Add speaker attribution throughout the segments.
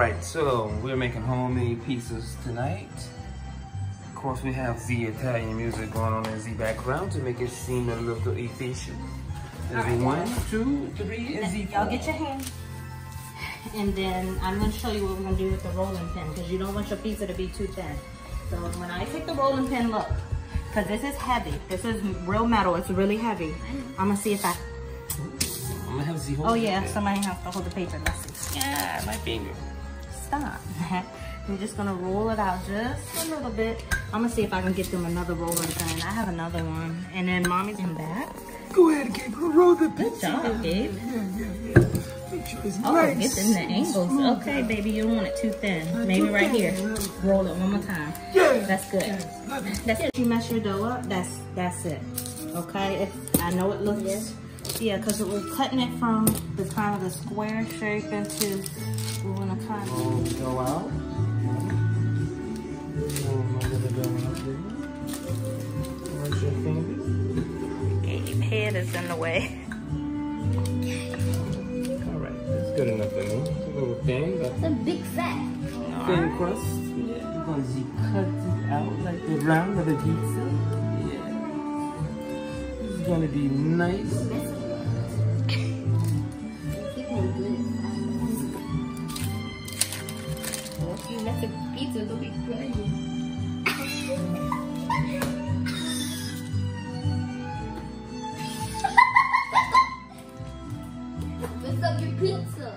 Speaker 1: Alright, so we're making homemade pizzas tonight. Of course, we have the Italian music going on in the background to make it seem a little efficient. Right. 1, 2, 3, and Z.
Speaker 2: Y'all get your hand. And then I'm going to show you what we're going to do with the rolling pin, because you don't want your pizza to be too thin. So when I take the rolling pin, look, because this is heavy. This is real metal. It's really heavy. I'm going to see if I...
Speaker 1: I'm going to have Z hold.
Speaker 2: Oh yeah, somebody has to hold the paper. Let's see.
Speaker 1: Yeah, my finger.
Speaker 2: Stop. I'm just going to roll it out just a little bit. I'm going to see if I can get them another rolling pin. I have another one. And then mommy's in back.
Speaker 1: Go ahead, Gabe. Roll the pizza.
Speaker 2: Good job, Gabe.
Speaker 1: Yeah. Make sure it's nice.
Speaker 2: Get in the angles. Okay, baby, you don't want it too thin. Maybe right here. Roll it one more time.
Speaker 1: Yeah.
Speaker 2: That's good. That's it. You mess your dough up. That's it. Okay. I know it looks. Yeah, because we're cutting it from the kind of the square shape into. We're gonna kind of
Speaker 1: go out. Where's your finger?
Speaker 2: Gabe's head is in the way.
Speaker 1: Good enough for me. It's a little thin.
Speaker 3: It's a big fat.
Speaker 1: Thin crust. Yeah. Because you cut it out like the round of a pizza. Yeah. This is gonna be nice.
Speaker 3: If you mess a pizza, it'll be crazy. Mess up your pizza.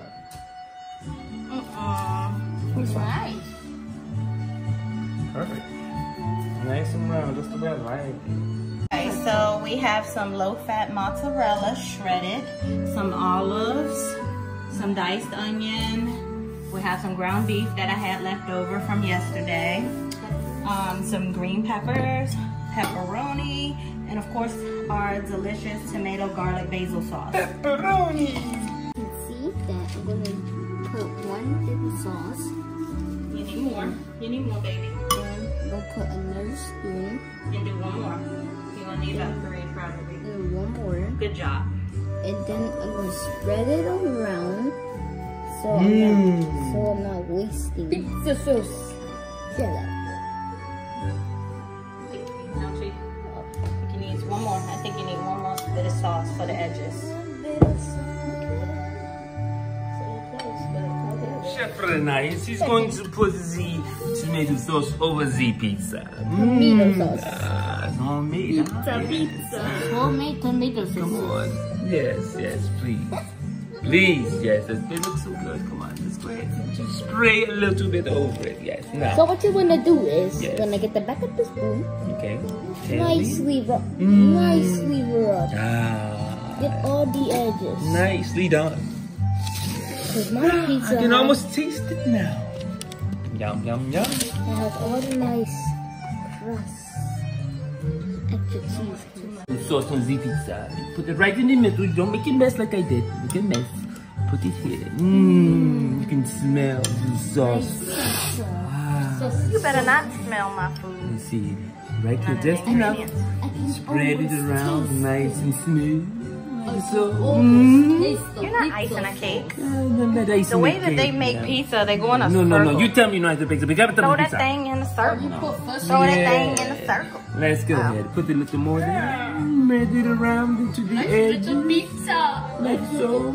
Speaker 3: It's nice.
Speaker 1: Perfect. Nice and round, just the way I like it.
Speaker 2: Okay, so we have some low-fat mozzarella shredded, some olives, some diced onion. We have some ground beef that I had left over from yesterday. Some green peppers, pepperoni, and of course our delicious tomato garlic basil sauce.
Speaker 1: Pepperoni!
Speaker 3: You can see that I'm going to put one big sauce.
Speaker 2: You need more. You need more, baby.
Speaker 3: Then we'll put another spoon.
Speaker 2: And do one more. You're going to need about 3 probably.
Speaker 3: And one more.
Speaker 2: Good job.
Speaker 3: And then I'm going to spread it around so I'm not wasting pizza sauce. Shut up.
Speaker 2: One more. I think you need one more bit of sauce for the edges.
Speaker 1: Chef Renais, he's going to put the tomato sauce over the pizza.
Speaker 3: Tomato sauce.
Speaker 1: Homemade.
Speaker 3: Pizza. Homemade tomato sauce.
Speaker 1: Come on. Yes, please. Please, yes. It looks so good. Come on, just go ahead and just spray a little bit over it. Yes. Now.
Speaker 3: So what you want to do is, you're going to get the back of the spoon.
Speaker 1: Okay.
Speaker 3: Nicely rub. Nicely rub.
Speaker 1: Ah.
Speaker 3: Get all the edges.
Speaker 1: Nicely done.
Speaker 3: Because my pizza
Speaker 1: I can almost taste it now. Yum, yum, yum.
Speaker 3: It has all the nice crust. Extra cheese.
Speaker 1: The sauce on the pizza. Put it right in the middle. Don't make it mess like I did. Make it mess. Put it here. You can smell the sauce. Wow.
Speaker 2: You better not smell my food.
Speaker 1: You see, right here, just enough. Spread it around nice and smooth. So,
Speaker 2: you're not icing a cake. The way that they make pizza, they go in a circle.
Speaker 1: No. You tell me you know how to pizza.
Speaker 2: Throw that thing in a circle. Throw that thing in a circle.
Speaker 1: Let's go ahead. Put a little more there. Spread it around into the edge.
Speaker 3: It's a pizza.
Speaker 1: Like so.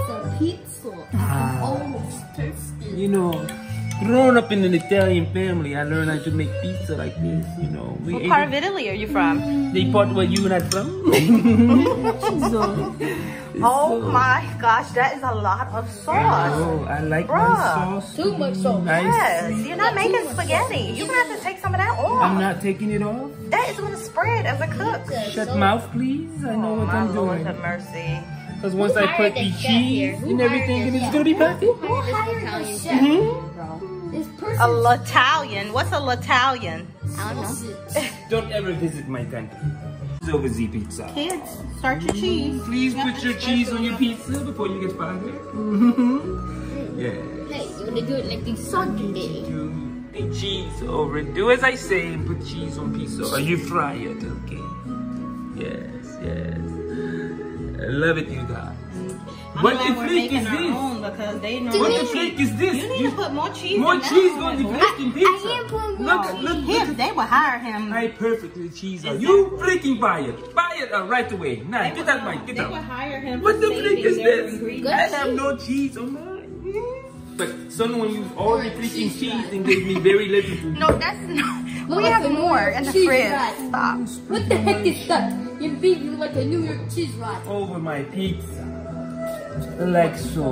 Speaker 3: Pizza.
Speaker 1: You know, growing up in an Italian family, I learned how to make pizza like this. You know,
Speaker 2: what part of Italy are you from?
Speaker 1: The part where you not from.
Speaker 2: Oh my gosh, that is a lot of sauce.
Speaker 1: Oh, I like my sauce.
Speaker 3: Too much sauce.
Speaker 1: Nice.
Speaker 2: Yes, you're not making spaghetti. You're gonna have to take some of that off.
Speaker 1: I'm not taking it off.
Speaker 2: That is gonna spread as a cook.
Speaker 1: Shut mouth, please. I know what I'm doing.
Speaker 2: Have mercy.
Speaker 1: Because once I put the cheese and everything, it's gonna be perfect.
Speaker 3: Who hired the chef? This person.
Speaker 2: A L'Italian. What's a L'Italian?
Speaker 3: I don't know.
Speaker 1: Don't ever visit my country. It's over the pizza.
Speaker 2: Kids, start your cheese.
Speaker 1: Please put your cheese on your pizza before you get fired. Yeah.
Speaker 3: Hey, you wanna do it like the Sunday?
Speaker 1: Do the cheese over it. Do as I say and put cheese on pizza. Or you fry it, okay? Yes. I love it, you guys. What the
Speaker 2: glad we're
Speaker 1: freak
Speaker 2: making
Speaker 1: is
Speaker 2: our
Speaker 1: this?
Speaker 2: own because they
Speaker 1: What
Speaker 2: normally
Speaker 1: the freak is this?
Speaker 2: You need to put more cheese.
Speaker 1: More
Speaker 2: in that
Speaker 1: cheese
Speaker 2: one.
Speaker 1: on the freaking pizza.
Speaker 3: can't put more
Speaker 1: Look.
Speaker 2: They would hire him.
Speaker 1: I perfectly cheese on you. Freaking buy it. Buy it right away. Nah, get that bite. Get
Speaker 2: They would
Speaker 1: that.
Speaker 2: hire him.
Speaker 1: What
Speaker 2: for
Speaker 1: the freak
Speaker 2: saving
Speaker 1: is
Speaker 2: their
Speaker 1: this?
Speaker 2: ingredients.
Speaker 1: I have no cheese on mine. But someone used all the freaking cheese and gave me very little to
Speaker 4: No, that's not. We have more in the fridge. Stop.
Speaker 3: What the heck is that? You're being like a New York cheese rod.
Speaker 1: over my pizza. Like so.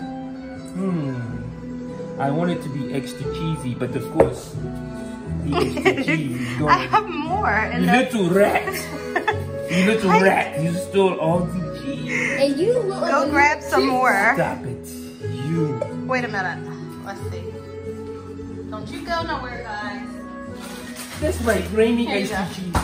Speaker 1: I want it to be extra cheesy, but of course, the extra cheese is
Speaker 4: I
Speaker 1: going.
Speaker 4: have more in
Speaker 1: You
Speaker 4: the.
Speaker 1: little rat. You little rat. You stole all the cheese.
Speaker 3: And you look like
Speaker 4: Go
Speaker 3: a
Speaker 4: grab
Speaker 3: New
Speaker 4: some
Speaker 3: York
Speaker 4: more.
Speaker 1: Stop it. You.
Speaker 4: Wait a minute. Let's see. Don't you go nowhere, guys.
Speaker 1: That's right, grainy
Speaker 4: Here you
Speaker 1: extra
Speaker 4: go.
Speaker 1: cheese.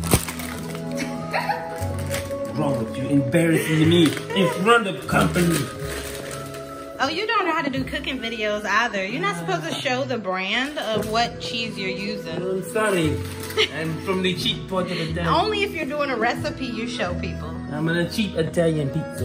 Speaker 1: What's wrong with you? Embarrassing me in front of company.
Speaker 2: Oh, you don't know how to do cooking videos either. You're not supposed to show the brand of what cheese you're using.
Speaker 1: I'm sorry. I'm from the cheap part of the town.
Speaker 2: Only if you're doing a recipe, you show people.
Speaker 1: I'm on a cheap Italian pizza.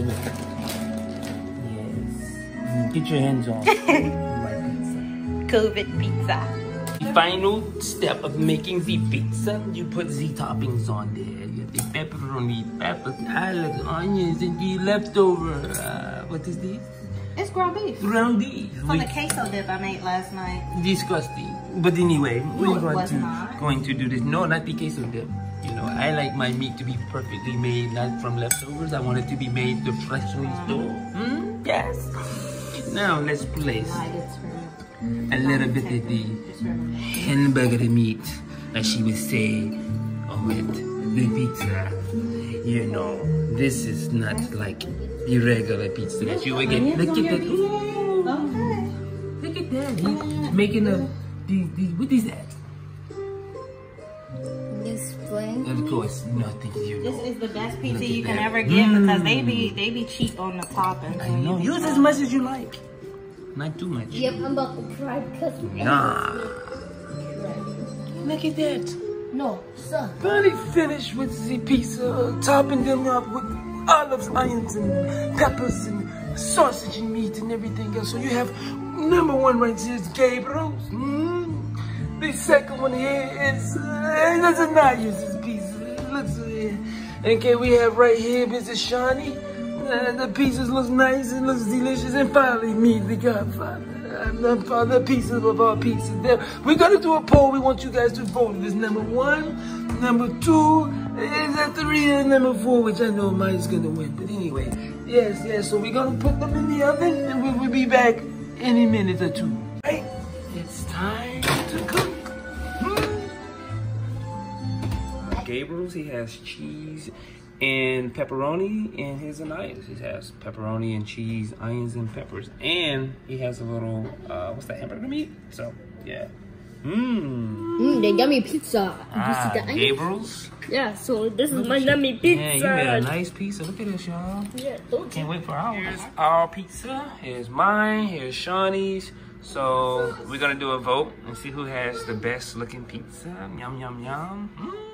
Speaker 1: Yes. Get your hands off my pizza.
Speaker 2: COVID pizza.
Speaker 1: The final step of making the pizza, you put the toppings on there. You have the pepperoni, peppers, olives, onions, and the leftover. What is this?
Speaker 2: It's ground beef.
Speaker 1: Ground beef.
Speaker 2: From the queso dip I made last night.
Speaker 1: Disgusting. But anyway, we're
Speaker 2: it was not.
Speaker 1: going to do this. No, not the queso dip. You know, I like my meat to be perfectly made, not from leftovers. I want it to be made the freshly stored. Yes. Now let's place a little bit of the hamburger meat, as she would say, on it. The pizza. You know, this is not like the regular pizza that you would get. Look at that. Ooh. Look at that. He's making a, what is that?
Speaker 3: Explain.
Speaker 1: Of course, nothing you
Speaker 2: This
Speaker 1: know.
Speaker 2: is the best pizza
Speaker 1: Look
Speaker 2: you
Speaker 1: at
Speaker 2: can
Speaker 1: that.
Speaker 2: ever get because they be cheap on the toppings.
Speaker 1: I know. Use as much as you like. Not too much.
Speaker 3: Yep, I'm about to try because.
Speaker 1: Nah. Look at that.
Speaker 3: No, son.
Speaker 1: Barely finished with the pizza, topping them up with olives, onions, and peppers, and sausage and meat and everything else. So you have number one right here is Gabriel's. The second one here is, let's not use this pizza. Let's, okay, we have right here Mrs. Shawnee. The pieces look nice and looks delicious. And finally, me, the Godfather. I'm the pieces of our pizza. There, we're gonna do a poll. We want you guys to vote. If it's number 1, number 2, is that 3, and number 4, which I know mine's gonna win. But anyway, yes. So we're gonna put them in the oven, and we will be back in a minute or 2. Right? It's time to cook. Gabriel's, he has cheese and pepperoni, and his and onions. He has pepperoni and cheese, onions and peppers, and he has a little what's that, hamburger meat? So yeah.
Speaker 3: The yummy pizza.
Speaker 1: Gabriel's.
Speaker 3: Yeah, so this is my yummy pizza.
Speaker 1: Yeah, you made a nice pizza. Look at this, y'all.
Speaker 3: Yeah, don't
Speaker 1: Can't wait for ours. Here's our pizza. Here's mine. Here's Shawnee's. So we're gonna do a vote and see who has the best looking pizza. Yum yum yum.